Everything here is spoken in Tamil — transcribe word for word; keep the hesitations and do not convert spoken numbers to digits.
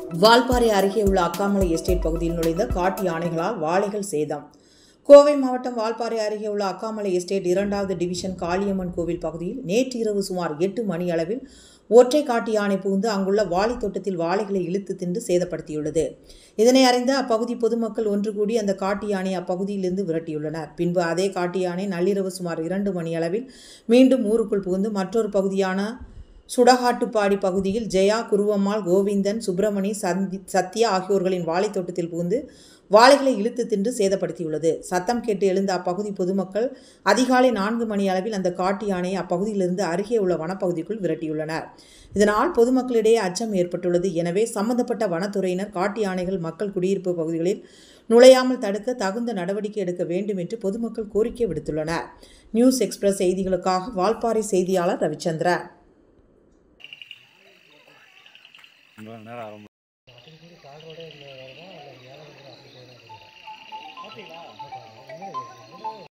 வால்பாறை அருகே உள்ள அக்காமலை எஸ்டேட் பகுதியில் நுழைந்த காட்டு யானைகளால் வாழைகள் சேதம். கோவை மாவட்டம் வால்பாறை அருகே உள்ள அக்காமலை எஸ்டேட் இரண்டாவது டிவிஷன் காளியம்மன் கோவில் பகுதியில் நேற்று இரவு சுமார் எட்டு மணி அளவில் ஒற்றை காட்டு யானை புகுந்து அங்குள்ள வாழை தோட்டத்தில் வாழைகளை இழுத்து தின்று சேதப்படுத்தியுள்ளது. இதனை அறிந்த அப்பகுதி பொதுமக்கள் ஒன்று கூடி அந்த காட்டு யானை அப்பகுதியிலிருந்து விரட்டியுள்ளனர். பின்பு அதே காட்டு யானை நள்ளிரவு சுமார் இரண்டு மணி அளவில் மீண்டும் ஊருக்குள் புகுந்து மற்றொரு பகுதியான சுடகாட்டுப்பாடி பகுதியில் ஜெயா, குருவம்மாள், கோவிந்தன், சுப்பிரமணி, சத்யா ஆகியோர்களின் வாழைத்தோட்டத்தில் புகுந்து வாழைகளை இழுத்து தின்று சேதப்படுத்தியுள்ளது. சத்தம் கேட்டு எழுந்த அப்பகுதி பொதுமக்கள் அதிகாலை நான்கு மணி அளவில் அந்த காட்டு யானையை அப்பகுதியிலிருந்து அருகே உள்ள வனப்பகுதிக்குள் விரட்டியுள்ளனர். இதனால் பொதுமக்களிடையே அச்சம் ஏற்பட்டுள்ளது. எனவே சம்பந்தப்பட்ட வனத்துறையினர் காட்டு யானைகள் மக்கள் குடியிருப்பு பகுதிகளில் நுழையாமல் தடுக்க தகுந்த நடவடிக்கை எடுக்க வேண்டும் என்று பொதுமக்கள் கோரிக்கை விடுத்துள்ளனர். நியூஸ் எக்ஸ்பிரஸ் செய்திகளுக்காக வால்பாறை செய்தியாளர் ரவிச்சந்திரன். கால் ரோடே இல்லை, அப்படிங்களா?